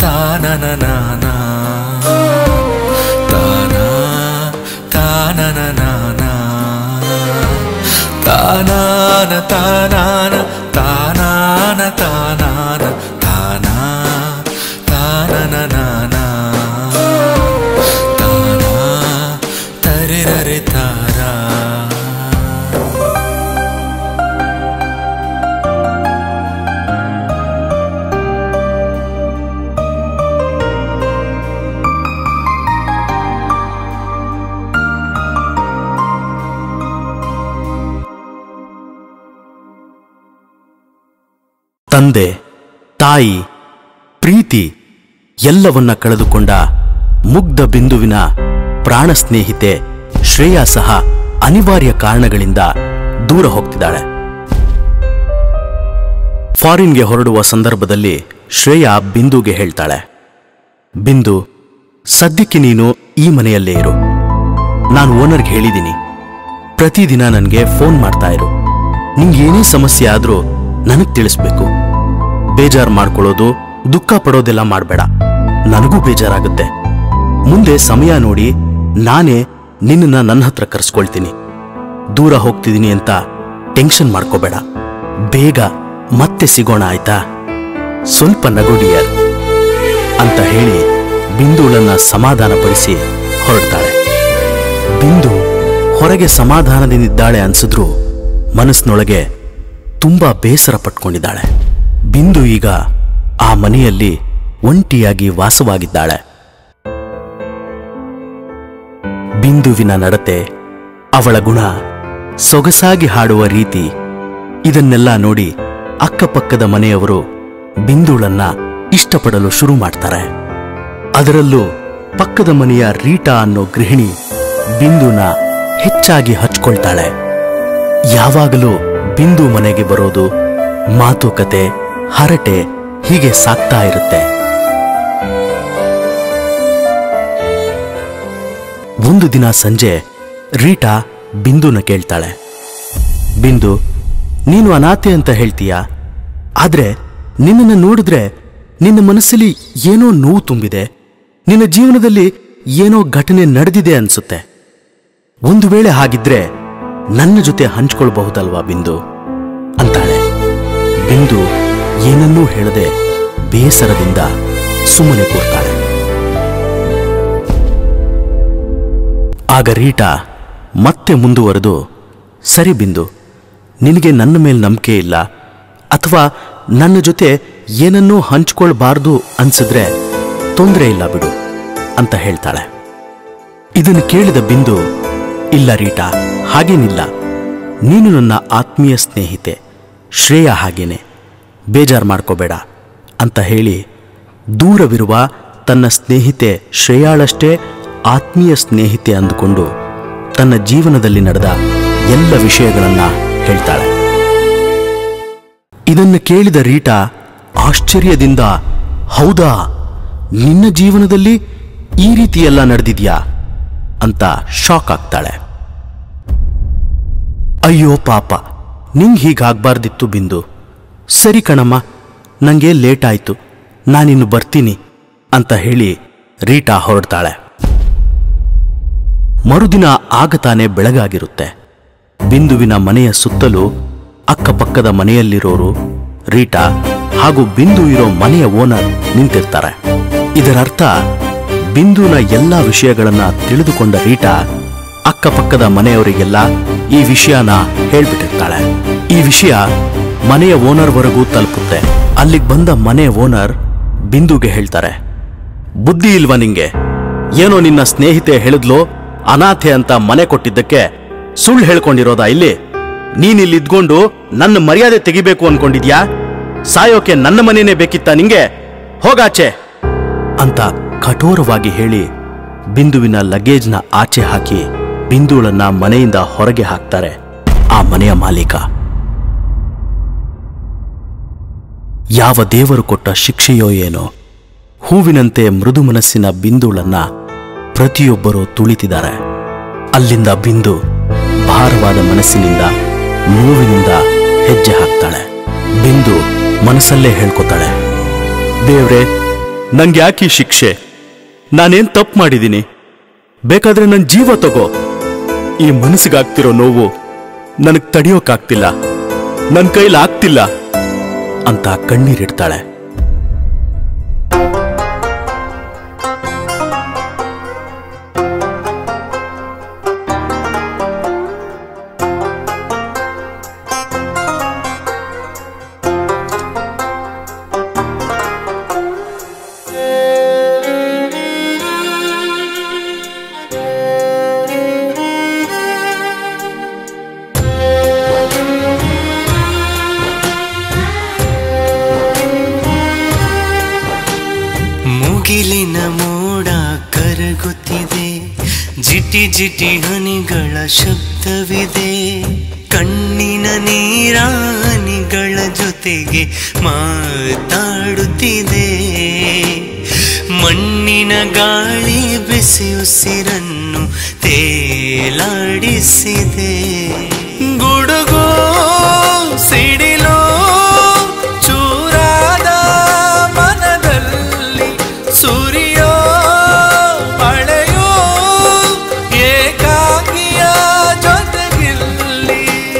ತಾನನನಾನಾ ತಾನಾ ತಾನನನಾನಾ ತಾನಾನ ತಾನಾನ ತಾನಾನ ತಾನಾನ ತಾನಾ ತಾನನನಾನಾ ತಾನಾ ತರಿರರೆ ತಾರಾ. ತಂದೆ, ತಾಯಿ, ಪ್ರೀತಿ ಎಲ್ಲವನ್ನ ಕಳೆದುಕೊಂಡ ಮುಗ್ಧ ಬಿಂದುವಿನ ಪ್ರಾಣ ಸ್ನೇಹಿತೆ ಶ್ರೇಯಾ ಸಹ ಅನಿವಾರ್ಯ ಕಾರಣಗಳಿಂದ ದೂರ ಹೋಗ್ತಿದ್ದಾಳೆ. ಫಾರಿನ್ಗೆ ಹೊರಡುವ ಸಂದರ್ಭದಲ್ಲಿ ಶ್ರೇಯಾ ಬಿಂದುಗೆ ಹೇಳ್ತಾಳೆ, ಬಿಂದು, ಸದ್ಯಕ್ಕೆ ನೀನು ಈ ಮನೆಯಲ್ಲೇ ಇರು. ನಾನು ಓನರ್ಗೆ ಹೇಳಿದ್ದೀನಿ, ಪ್ರತಿದಿನ ನನಗೆ ಫೋನ್ ಮಾಡ್ತಾ ಇರು. ನಿಂಗೇನೇ ಸಮಸ್ಯೆ ಆದ್ರೂ ನನಗ್ ತಿಳಿಸ್ಬೇಕು. ಬೇಜಾರು ಮಾಡ್ಕೊಳ್ಳೋದು, ದುಃಖ ಪಡೋದೆಲ್ಲ ಮಾಡಬೇಡ. ನನಗೂ ಬೇಜಾರಾಗುತ್ತೆ. ಮುಂದೆ ಸಮಯ ನೋಡಿ ನಾನೇ ನಿನ್ನನ್ನ ನನ್ನ ಹತ್ರ ಕರೆಸ್ಕೊಳ್ತೀನಿ. ದೂರ ಹೋಗ್ತಿದ್ದೀನಿ ಅಂತ ಟೆನ್ಷನ್ ಮಾಡ್ಕೋಬೇಡ. ಬೇಗ ಮತ್ತೆ ಸಿಗೋಣ, ಆಯ್ತಾ? ಸ್ವಲ್ಪ ನಗುಡಿಯರ್ ಅಂತ ಹೇಳಿ ಬಿಂದುಳನ್ನ ಸಮಾಧಾನಪಡಿಸಿ ಹೊರಡ್ತಾಳೆ. ಬಿಂದು ಹೊರಗೆ ಸಮಾಧಾನದಿಂದಿದ್ದಾಳೆ ಅನ್ಸಿದ್ರು ಮನಸ್ಸಿನೊಳಗೆ ತುಂಬಾ ಬೇಸರ ಪಟ್ಕೊಂಡಿದ್ದಾಳೆ. ಬಿಂದು ಈಗ ಆ ಮನೆಯಲ್ಲಿ ಒಂಟಿಯಾಗಿ ವಾಸವಾಗಿದ್ದಾಳೆ. ಬಿಂದುವಿನ ನಡತೆ, ಅವಳ ಗುಣ, ಸೊಗಸಾಗಿ ಹಾಡುವ ರೀತಿ ಇದನ್ನೆಲ್ಲ ನೋಡಿ ಅಕ್ಕಪಕ್ಕದ ಮನೆಯವರು ಬಿಂದುಳನ್ನ ಇಷ್ಟಪಡಲು ಶುರು ಮಾಡ್ತಾರೆ. ಅದರಲ್ಲೂ ಪಕ್ಕದ ಮನೆಯ ರೀಟಾ ಅನ್ನೋ ಗೃಹಿಣಿ ಬಿಂದುನ ಹೆಚ್ಚಾಗಿ ಹಚ್ಕೊಳ್ತಾಳೆ. ಯಾವಾಗಲೂ ಬಿಂದು ಮನೆಗೆ ಬರೋದು, ಮಾತುಕತೆ, ಹರಟೆ ಹೀಗೆ ಸಾಕ್ತಾ ಇರುತ್ತೆ. ಒಂದು ದಿನ ಸಂಜೆ ರೀಟಾ ಬಿಂದುನ ಕೇಳ್ತಾಳೆ, ಬಿಂದು, ನೀನು ಅನಾಥೆ ಅಂತ ಹೇಳ್ತೀಯಾ? ಆದ್ರೆ ನಿನ್ನನ್ನು ನೋಡಿದ್ರೆ ನಿನ್ನ ಮನಸ್ಸಲ್ಲಿ ಏನೋ ನೋವು ತುಂಬಿದೆ. ನಿನ್ನ ಜೀವನದಲ್ಲಿ ಏನೋ ಘಟನೆ ನಡೆದಿದೆ ಅನ್ಸುತ್ತೆ. ಒಂದು ವೇಳೆ ಹಾಗಿದ್ರೆ ನನ್ನ ಜೊತೆ ಹಂಚ್ಕೊಳ್ಬಹುದಲ್ವಾ ಬಿಂದು ಅಂತಾಳೆ. ಬಿಂದು ಏನನ್ನೂ ಹೇಳದೆ ಬೇಸರದಿಂದ ಸುಮ್ಮನೆ ಕೂರ್ತಾಳೆ. ಆಗ ರೀಟಾ ಮತ್ತೆ ಮುಂದುವರೆದು, ಸರಿ ಬಿಂದು, ನಿನಗೆ ನನ್ನ ಮೇಲೆ ನಂಬಿಕೆ ಇಲ್ಲ ಅಥವಾ ನನ್ನ ಜೊತೆ ಏನನ್ನೂ ಹಂಚ್ಕೊಳ್ಬಾರ್ದು ಅನ್ಸಿದ್ರೆ ತೊಂದರೆ ಇಲ್ಲ ಬಿಡು ಅಂತ ಹೇಳ್ತಾಳೆ. ಇದನ್ನು ಕೇಳಿದ ಬಿಂದು, ಇಲ್ಲ ರೀಟಾ, ಹಾಗೇನಿಲ್ಲ. ನೀನು ನನ್ನ ಆತ್ಮೀಯ ಸ್ನೇಹಿತೆ, ಶ್ರೇಯಾ ಹಾಗೇನೆ, ಬೇಜಾರು ಮಾಡ್ಕೋಬೇಡ ಅಂತ ಹೇಳಿ ದೂರವಿರುವ ತನ್ನ ಸ್ನೇಹಿತೆ ಶ್ರೇಯಾಳಷ್ಟೇ ಆತ್ಮೀಯ ಸ್ನೇಹಿತೆ ಅಂದುಕೊಂಡು ತನ್ನ ಜೀವನದಲ್ಲಿ ನಡೆದ ಎಲ್ಲ ವಿಷಯಗಳನ್ನ ಹೇಳ್ತಾಳೆ. ಇದನ್ನು ಕೇಳಿದ ರೀಟಾ ಆಶ್ಚರ್ಯದಿಂದ, ಹೌದಾ, ನಿನ್ನ ಜೀವನದಲ್ಲಿ ಈ ರೀತಿಯೆಲ್ಲ ನಡೆದಿದ್ಯಾ ಅಂತ ಶಾಕ್ ಆಗ್ತಾಳೆ. ಅಯ್ಯೋ ಪಾಪ, ನಿಂಗೆ ಹೀಗಾಗ್ಬಾರ್ದಿತ್ತು ಬಿಂದು. ಸರಿ ಕಣಮ್ಮ, ನಂಗೆ ಲೇಟ್ ಆಯ್ತು, ನಾನಿನ್ನು ಬರ್ತೀನಿ ಅಂತ ಹೇಳಿ ರೀಟಾ ಹೊರಡ್ತಾಳೆ. ಮರುದಿನ ಆಗತಾನೆ ಬೆಳಗಾಗಿರುತ್ತೆ. ಬಿಂದುವಿನ ಮನೆಯ ಸುತ್ತಲೂ ಅಕ್ಕಪಕ್ಕದ ಮನೆಯಲ್ಲಿರೋರು, ರೀಟಾ ಹಾಗೂ ಬಿಂದು ಇರೋ ಮನೆಯ ಓನರ್ ನಿಂತಿರ್ತಾರೆ. ಇದರರ್ಥ ಬಿಂದುನ ಎಲ್ಲಾ ವಿಷಯಗಳನ್ನ ತಿಳಿದುಕೊಂಡ ರೀಟಾ ಅಕ್ಕಪಕ್ಕದ ಮನೆಯವರಿಗೆಲ್ಲ ಈ ವಿಷಯನ ಹೇಳ್ಬಿಟ್ಟಿರ್ತಾಳೆ. ಈ ವಿಷಯ ಮನೆಯ ಓನರ್ವರೆಗೂ ತಲುಪುತ್ತೆ. ಅಲ್ಲಿಗೆ ಬಂದ ಮನೆ ಓನರ್ ಬಿಂದುಗೆ ಹೇಳ್ತಾರೆ, ಬುದ್ಧಿ ಇಲ್ವಾ ನಿಂಗೆ? ಏನೋ ನಿನ್ನ ಸ್ನೇಹಿತೆ ಹೇಳಿದ್ಲೋ ಅನಾಥೆ ಅಂತ ಮನೆ ಕೊಟ್ಟಿದ್ದಕ್ಕೆ ಸುಳ್ಳು ಹೇಳ್ಕೊಂಡಿರೋದಾ ಇಲ್ಲಿ? ನೀನಿಲ್ಲಿದ್ಕೊಂಡು ನನ್ನ ಮರ್ಯಾದೆ ತೆಗಿಬೇಕು ಅನ್ಕೊಂಡಿದ್ಯಾ? ಸಾಯೋಕೆ ನನ್ನ ಮನೆನೇ ಬೇಕಿತ್ತ ನಿಂಗೆ? ಹೋಗಾಚೆ ಅಂತ ಕಠೋರವಾಗಿ ಹೇಳಿ ಬಿಂದುವಿನ ಲಗೇಜ್ನ ಆಚೆ ಹಾಕಿ ಬಿಂದುಳನ್ನ ಮನೆಯಿಂದ ಹೊರಗೆ ಹಾಕ್ತಾರೆ ಆ ಮನೆಯ ಮಾಲೀಕ. ಯಾವ ದೇವರು ಕೊಟ್ಟ ಶಿಕ್ಷೆಯೋ ಏನೋ, ಹೂವಿನಂತೆ ಮೃದು ಮನಸ್ಸಿನ ಬಿಂದುಳನ್ನ ಪ್ರತಿಯೊಬ್ಬರೂ ತುಳಿತಿದ್ದಾರೆ. ಅಲ್ಲಿಂದ ಬಿಂದು ಭಾರವಾದ ಮನಸ್ಸಿನಿಂದ, ನೋವಿನಿಂದ ಹೆಜ್ಜೆ ಹಾಕ್ತಾಳೆ. ಬಿಂದು ಮನಸ್ಸಲ್ಲೇ ಹೇಳ್ಕೊತಾಳೆ, ದೇವ್ರೆ, ನಂಗೆ ಯಾಕೆ ಈ ಶಿಕ್ಷೆ? ನಾನೇನ್ ತಪ್ಪು ಮಾಡಿದ್ದೀನಿ? ಬೇಕಾದ್ರೆ ನನ್ನ ಜೀವ ತಗೋ. ಈ ಮನಸ್ಸಿಗಾಗ್ತಿರೋ ನೋವು ನನಗ್ ತಡೆಯೋಕ್ಕಾಗ್ತಿಲ್ಲ, ನನ್ನ ಕೈಲಿ ಆಗ್ತಿಲ್ಲ ಅಂತ ಕಣ್ಣೀರಿಡ್ತಾಳೆ. ಮುಗಿಲಿನ ಮೋಡ ಕರಗುತ್ತಿದೆ, ಜಿಟಿ ಜಿಟಿ ಹನಿಗಳ ಶಬ್ದವಿದೆ. ಕಣ್ಣಿನ ನೀರ ಹನಿಗಳ ಜೊತೆಗೆ ಮಾತಾಡುತ್ತಿದೆ. ಮಣ್ಣಿನ ಗಾಳಿ ಬಿಸಿ ಉಸಿರನ್ನು ತೇಲಾಡಿಸಿದೆ. ಗುಡುಗು ಸಿಡಿಲು ಚೂರಾದ ಮನದಲ್ಲಿ ಸೂರ್ಯೋ ಮಳೆಯೋ ಏಕಾಂಗಿಯ ಜೊತೆಗಿಲ್ಲಿ.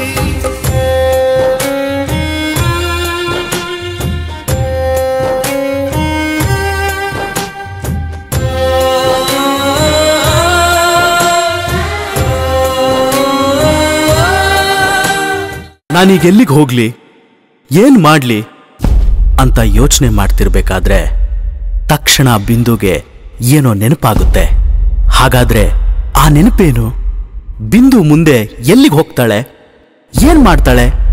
ನಾನೀಗ ಎಲ್ಲಿಗೆ ಹೋಗ್ಲಿ, ಏನ್ ಮಾಡ್ಲಿ ಅಂತ ಯೋಚನೆ ಮಾಡ್ತಿರ್ಬೇಕಾದ್ರೆ ತಕ್ಷಣ ಬಿಂದುಗೆ ಏನೋ ನೆನಪಾಗುತ್ತೆ. ಹಾಗಾದ್ರೆ ಆ ನೆನಪೇನು? ಬಿಂದು ಮುಂದೆ ಎಲ್ಲಿಗೆ ಹೋಗ್ತಾಳೆ? ಏನ್ ಮಾಡ್ತಾಳೆ?